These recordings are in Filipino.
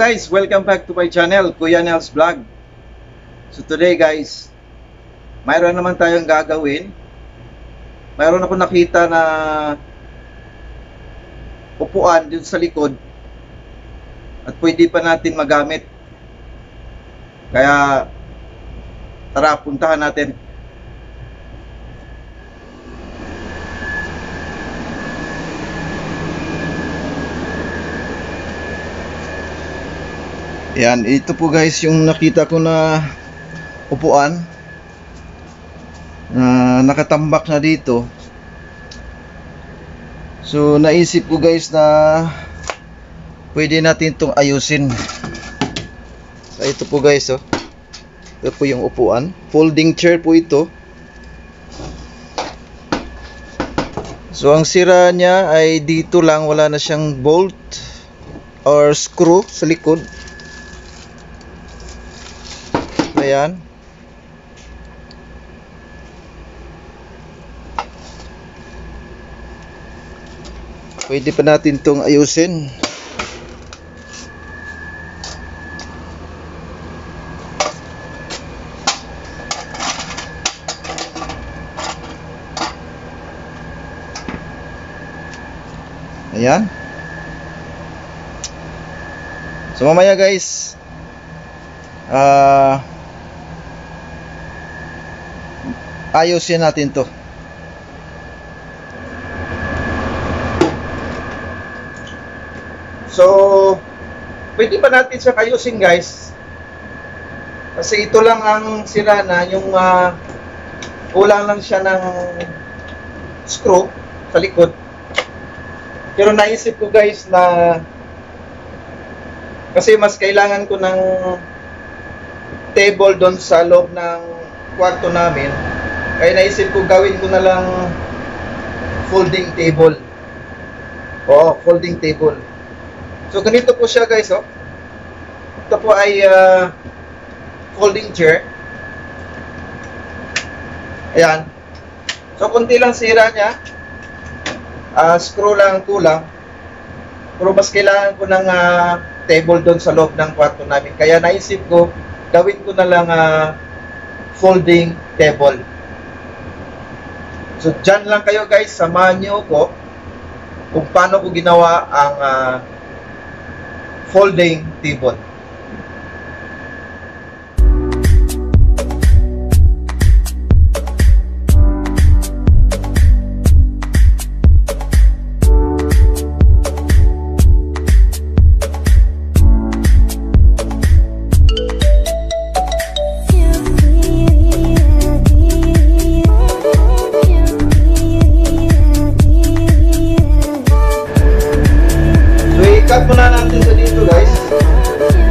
guys, welcome back to my channel, Kuya Nels Vlog. So today guys, mayroon naman tayong gagawin. Mayroon ako nakita na upuan dun sa likod at pwede pa natin magamit. Kaya tara, puntahan natin. Yan, ito po guys yung nakita ko na upuan na nakatambak na dito. So naisip ko guys na pwede natin itong ayusin. So ito po guys, oh. Ito po yung upuan. Folding chair po ito. So ang sira niya ay dito lang, wala na siyang bolt or screw sa likod. Ayan. Pwede pa natin itong ayusin. Ayan. So mamaya guys, ayusin natin to. So pwede pa natin siya ayusin guys, kasi ito lang ang sira na, yung kulang lang siya ng screw sa likod. Pero naisip ko guys na kasi mas kailangan ko ng table doon sa loob ng kwarto namin, kaya naisip ko gawin ko na lang folding table. Oo, folding table. So ganito po siya guys, oh. Ito po ay folding chair. Ayan. So konti lang sira niya. Screw lang kulang. Pero mas kailangan ko ng table doon sa loob ng kwarto namin. Kaya naisip ko gawin ko na lang folding table. So dyan lang kayo guys, samahan nyo ko kung paano ko ginawa ang folding table. Cut muna natin sa dito guys.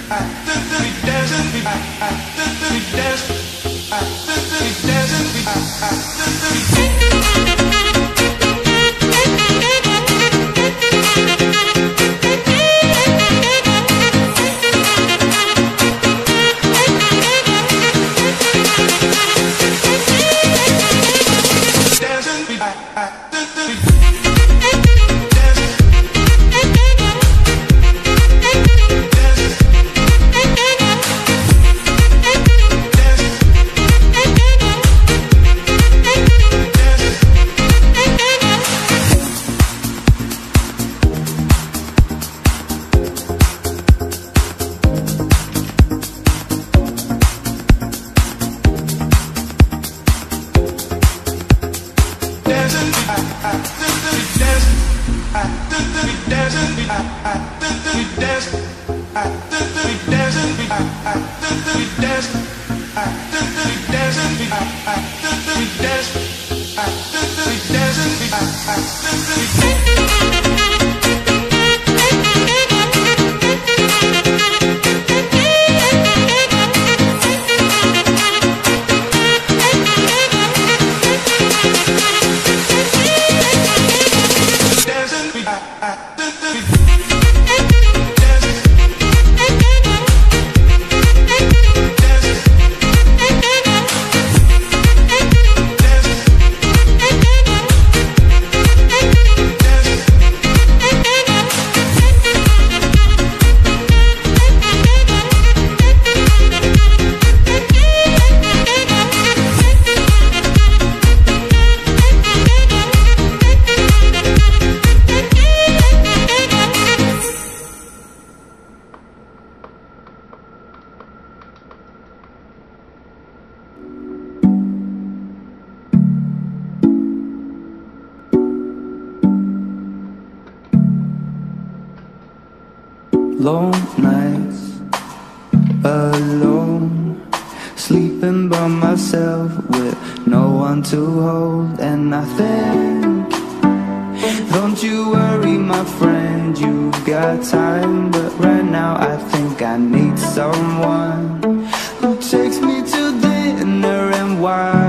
Long nights, alone, sleeping by myself with no one to hold. And I think, don't you worry my friend, you've got time. But right now I think I need someone who takes me to dinner and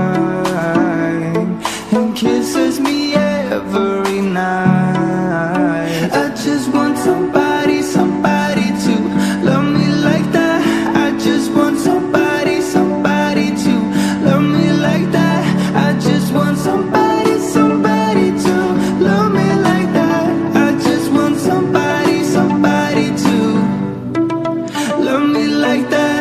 wine and kisses me every night. I just want somebody, somebody to love me like that. I just want somebody, somebody to love me like that. I just want somebody, somebody to love me like that. I just want somebody, somebody to love me like that.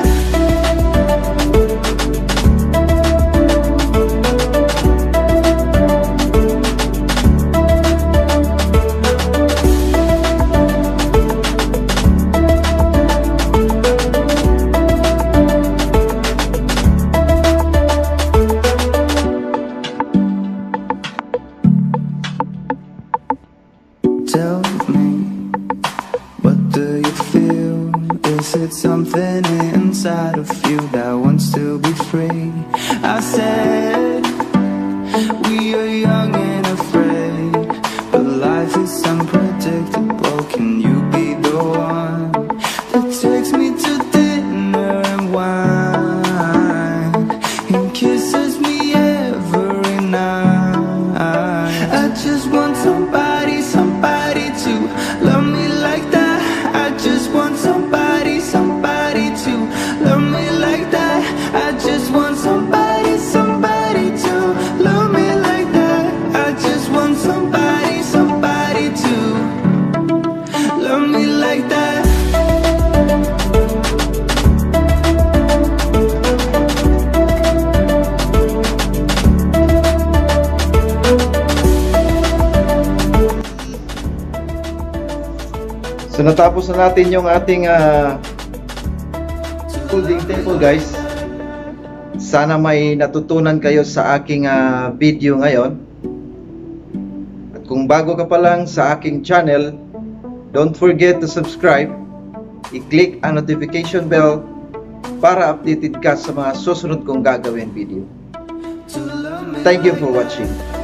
Tell me, what do you feel? Is it something inside of you that wants to be free? I said, we are young and afraid, but life is unpredictable. Can you be the one that takes me to dinner and wine and kisses me every night? I just want somebody, somebody to love me like that. I just want somebody, somebody to love me like that. I just want somebody, somebody to love me like that. I just want somebody, somebody to love me like that. So natapos na natin yung ating folding table guys. Sana may natutunan kayo sa aking video ngayon. At kung bago ka pa lang sa aking channel, don't forget to subscribe. I-click ang notification bell para updated ka sa mga susunod kong gagawin video. Thank you for watching.